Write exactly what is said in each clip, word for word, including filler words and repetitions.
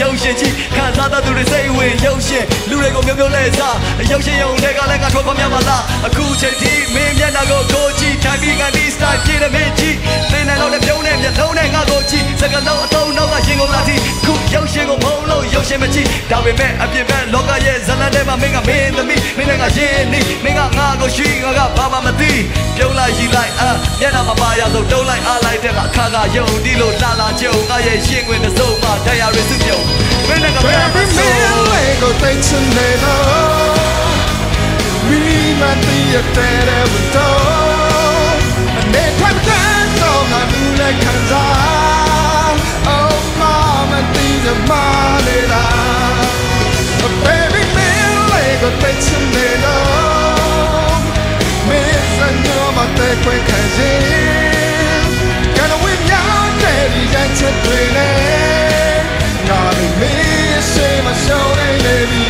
ရောက်ရှင်ကြီးခံစားတတ်သူတွေစိတ်ဝင်ရောက်ရှင်လူတွေကိုမျိုးမျိုးလဲစားရောက်ရှင်ရုံတွေကလည်းငါထွက်ခွန်များပါလားအခုချိန်ထိမင်းမျက်နှာကိုကိုကြည့်ထိုင်ပြီးကန်ဒီစတိုင်းပြေးတယ်မင်းကြီးသင်တယ်လို့လည်းပြုံးနေမျက်လုံးနဲ့ငါကိုကြည့်စကလုံးအတုံးနောက်ကရှင်ကိုလာတီခုရောက်ရှင်ကိုမုံလို့ရောက်ရှင်မကြည့်ဒါပေမဲ့အပြစ်မဲ့လောကရဲ့ဇလန်ထဲမှာမင်းကမင်းသမီးမင်းကရှင်နေမင်းကငါကိုရှိငါကဘာမှမသိပြုံးလိုက်ရီလိုက်အာမျက်နှာမှာပါရဆိုတုံးလိုက်အားလိုက်တဲ့အခါကယုံဒီလိုလာလာကြုံငါရဲ့ရှင်ခွင်တစ်စုံမှတရားရစုပြုံးမင်းကဘာမှမသိကိုသိချင်နေတော့မိမတီးတဲ့တဲ့ဝတ်တော့အနေထပ်တဲ့တော့ငါလူနဲ့ခံစား Oh mama တီးတဲ့မလေးလား Baby မင်းလေးကိုသိချင်နေတော့မင်းစံညမတဲ့ခွင့်ခံရင်ကနဝင်းများတဲ့ဒီရချက်တွေနဲ့ငါမင်းရှိမရှောင်းနေပြီ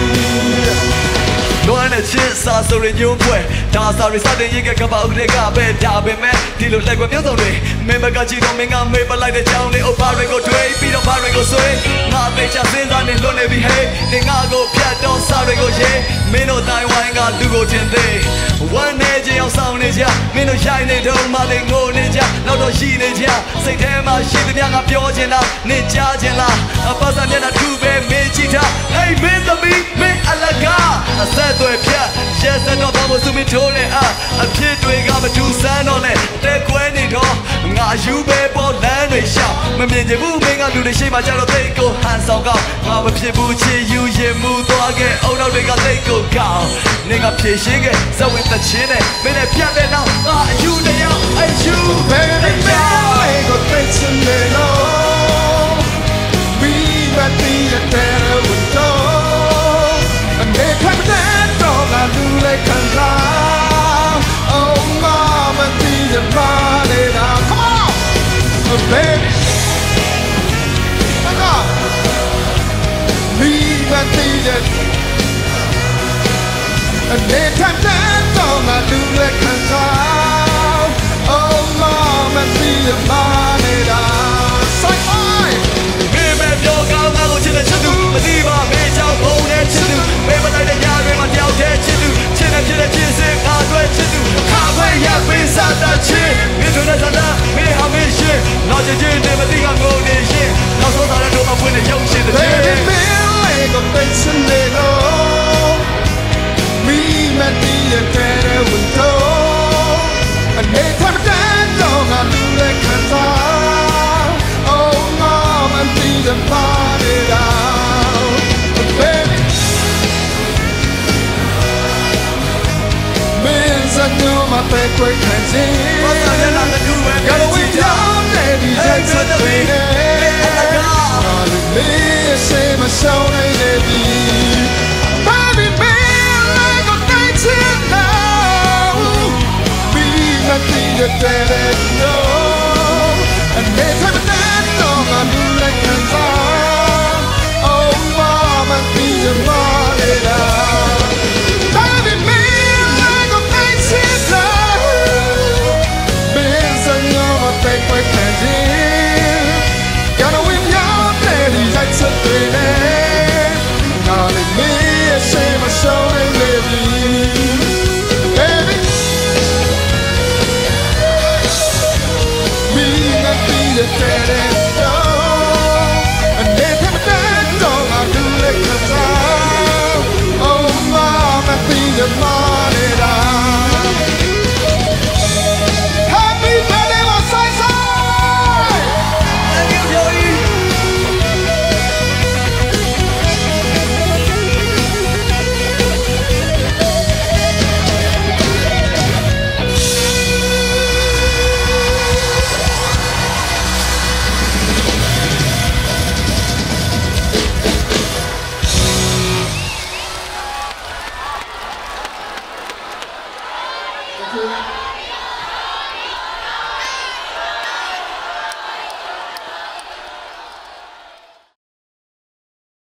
လွမ်းတဲ့ချစ်စာဆိုရင်ညွန့်ပွဲဒါစာရီစတဲ့ရေကကပောက်ကလေးကပဲဒါပဲမဲ့ဒီလိုလက်ကွယ်မျိုးစုံတွေမင်းဘက်ကကြည့်တော့မင်းကမေးပလိုက်တဲ့ကြောင်းလေးအိုဘာတွေကိုတွေးပြီးတော့ဘာတွေကိုဆွေးငါသိချစဉ်းစားနေလွတ်နေပြီဟေးနေငါကိုဖြတ်တော့စာတွေကိုရေးမင်းတို့တိုင်းဝိုင်းကလူကိုတင်သေးဝမ်းနေခြင်းအောင်ဆောင်နေကြမင်းတို့ရိုက်နေတော့မှလည်းငိုနေကြနောက်တော့ရှိနေကြစိတ်ထဲမှာရှိသမျှငါပြောချင်တာနေကြားချင်လားအပတ်စံမျက်နှာထူပဲမင်းကြည့်တာ Hey မင်းသမီးမင်းအလကားအဆက်တွေဖြတ်ရဲစတော့ဘာလို့စုမထိုးလဲအာအဖြစ်တွေကမထူဆန်းတော့နဲ့တဲကွဲနေတော့ငါယူပဲပေါ်လမ်းတွေရှောက်မမြင်ချင်ဘူးမင်းကလူတွေရှိမှကြတော့သိကိုဟန်ဆောင်ကောက်ငါမဖြစ်ဘူးချစ်ယူရင်မူသွားခဲ့အုံနောက်တွေကသိကိုကောက်နေကဖြည့်ရှင်းခဲ့ဇဝင်းတချင်းနဲ့မင်းနဲ့ပြတ်တဲ့နောက်ငါအယူနဲ့ရောက်အယူ Baby ကိုသိချင်နေလို့မိမတီးတဲ့ဝတ်တော့အနေထပ်တဲ့တော့ငါလူလေးခံစား Oh mama တီးတဲ့မလေးလား Come on oh, baby ငါမိမတီးတဲ့အနေထပ်တဲ့တော့ငါလူလေးခံစား Oh mama တီးတဲ့မလေးလား Say hi မင်းပဲပြောကောင်းငါကိုချစ်တဲ့ချစ်သူမသိပါမင်းကြောင့်ဘုံနဲ့ချစ်သူမင်းမလိုက်တဲ့ညတွေမှာတယောက်တည်းချစ်သူချစ်တဲ့ချစ်တဲ့ချစ်စင်ငါတွေ့ချစ်သူခါခွဲရပေးစားတဲ့ချစ်မင်းတို့နဲ့သာသာမင်းဟာမင်းရှင်နောက်ချစ်ချင်းတွေမသိကငိုနေရှင်နောက်ဆုံးသားတဲ့တို့မှဖွင့်နေရုပ်ရှင်တဲ့ Baby မင်းလေးကိုသိချင်နေလို့မိမတီးတဲ့ဝတ်တော့အနေထပ်တဲ့တော့ငါလူလေးခံစား Oh mama တီးတဲ့ပါလေလား Baby Men's a new my bed quick and see Gotta wait down lady takes a train Me say my soul ain't heavy Baby me like a night now Me not need a day